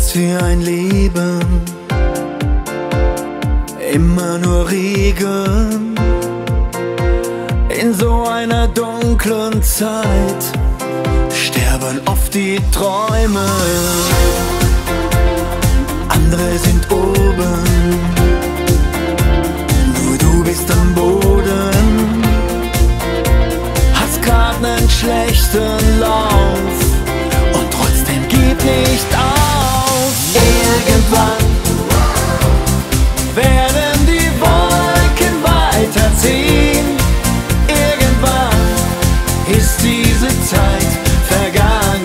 Was für ein Leben, immer nur Regen. In so einer dunklen Zeit sterben oft die Träume. Andere sind oben, nur du bist am Boden. Hast grad nen schlechten Lauf und trotzdem gib nicht auf. Irgendwann werden die Wolken weiterziehen. Irgendwann ist diese Zeit Vergangenheit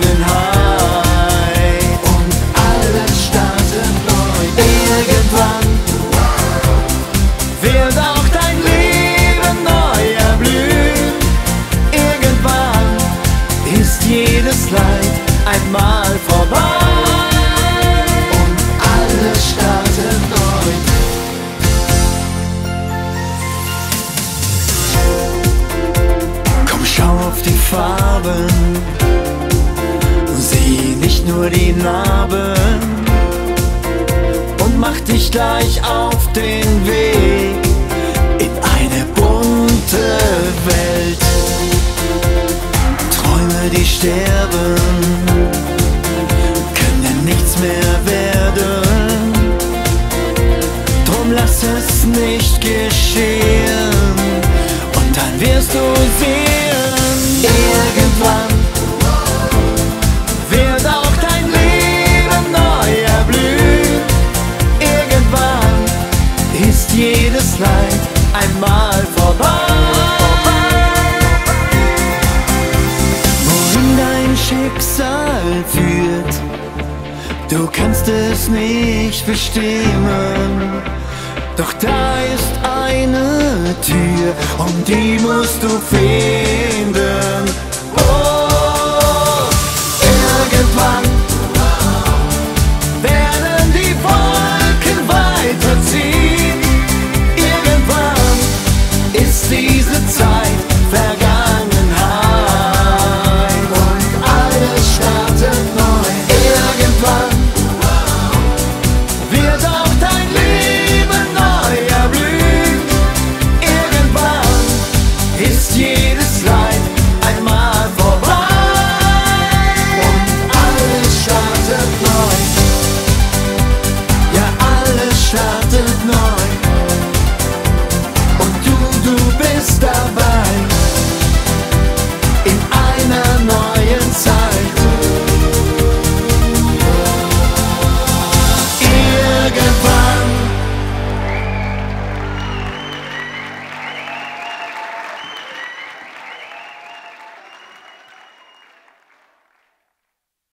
und alles startet neu. Irgendwann wird auch dein Leben neu erblühen. Irgendwann ist jedes Leid einmal vorbei und alles startet neu. Komm, schau auf die Farben, sieh nicht nur die Narben und mach dich gleich auf den Weg in eine bunte Welt. Träume, die sterben, können nichts mehr werden. Drum lass es nicht geschehen und dann wirst du sehen. Irgendwann wird auch dein Leben neu erblühen. Irgendwann ist jedes Leid einmal vorbei. Wohin dein Schicksal führt, du kannst es nicht bestimmen. Doch da ist eine Tür und die musst du finden.